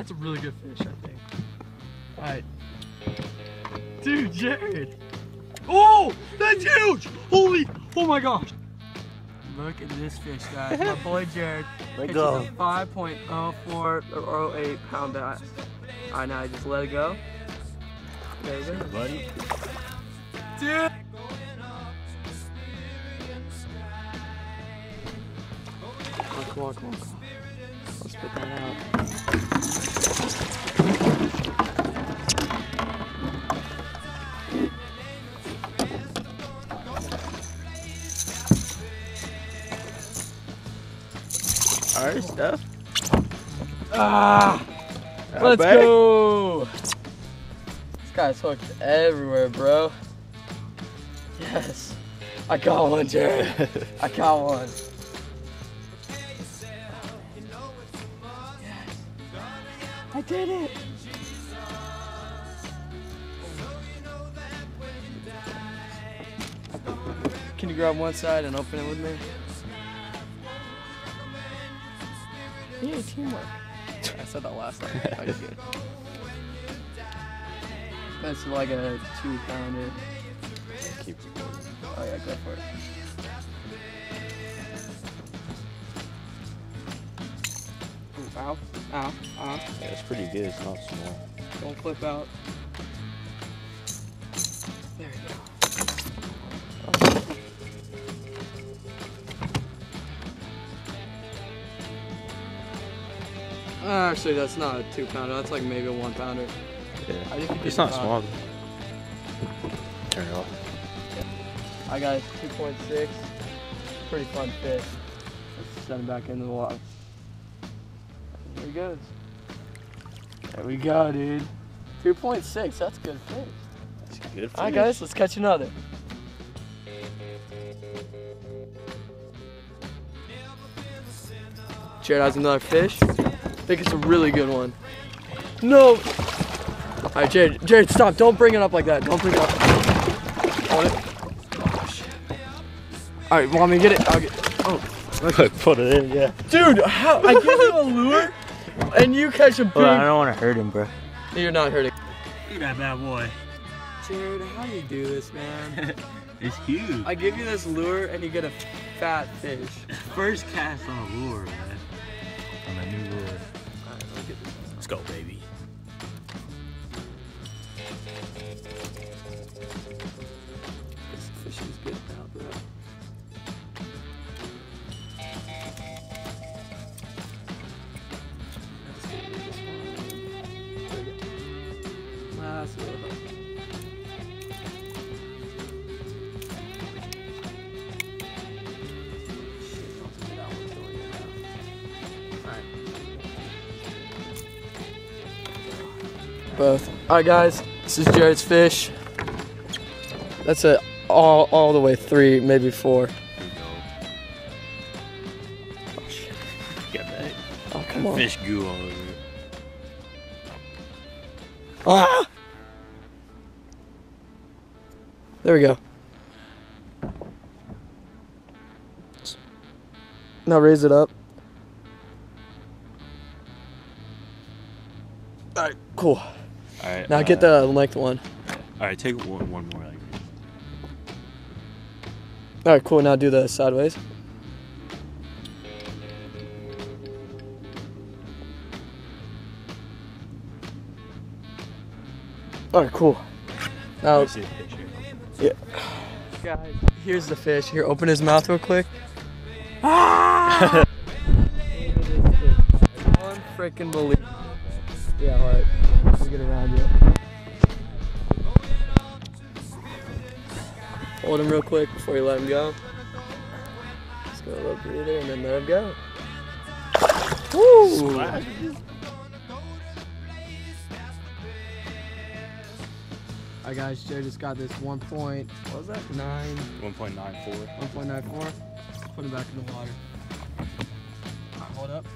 That's a really good fish, I think. All right. Dude, Jared. Oh, that's huge. Holy, oh my gosh. Look at this fish, guys. My boy Jared. Let It's go. a 5.04 or 08 pound bass. All right, now I just let it go. There you go, Buddy. dude. Come on. Let's spit that out. All right, Steph. Let's go. This guy's hooked everywhere, bro. Yes. I got one, Jared. I got one. Yes. I did it. Can you grab one side and open it with me? Yeah, teamwork. I said that last time. I just kidding. That's like a 2-pounder. Keep recording. Oh yeah, go for it. Ooh, ow. Yeah, it's pretty good. It's not small. Don't flip out. There you go. Actually, that's not a 2-pounder. That's like maybe a 1-pounder. Yeah. I think It's not small. Turn it off. I got 2.6. Pretty fun fish. Let's send him back into the water. There he goes. There we go, dude. 2.6. That's good fish. That's good fish. All right, guys, let's catch another. Jared has another fish. I think it's a really good one. No. All right, Jared, stop. Don't bring it up like that. Don't bring it up. Hold it. Oh, shit. All right, want me to get it? I'll get it. Oh. Put it in, yeah. Dude, how? I give you a lure, and you catch a big... Well, I don't want to hurt him, bro. You're not hurting. Look at that bad boy. Jared, how do you do this, man? It's huge. I give you this lure, and you get a fat fish. First cast on a lure, man. On a new lure. All right, let me get this one. Let's go, baby. This fish is good now, bro. Let's get rid of this one. There we go. Last little hook. Shit, don't tell me that one's going in now. Alright. Both. Alright, guys, this is Jared's fish. That's a all the way 3, maybe 4. Here we go. Oh shit. Get that Oh come on. fish goo all over it. Ah! There we go. Now raise it up. Alright, cool. All right. Now get the length one. All right, take one more. Like. Alright, cool. Now do the sideways. Alright, cool. Now, Let me see the fish here. yeah. Guys, here's the fish. Here, open his mouth real quick. Ah! Unfreaking Yeah, alright. Let's get around you. Hold him real quick before you let him go. Just go a little breather and then let him go. Woo! Alright guys, Jared just got this 1 point, what was that? 1.94. 1.94. Put him back in the water. Hold up.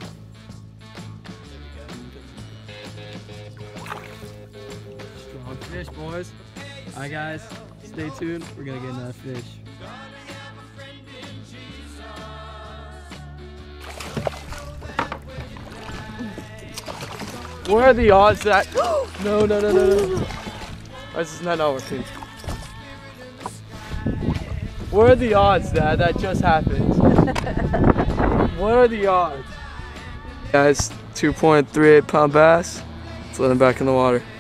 Strong fish, boys. Alright guys, stay tuned. We're gonna get another fish. What are the odds that? No. Why is this not working? What are the odds that just happened? What are the odds? Guys, 2.38 pound bass. Let's let him back in the water.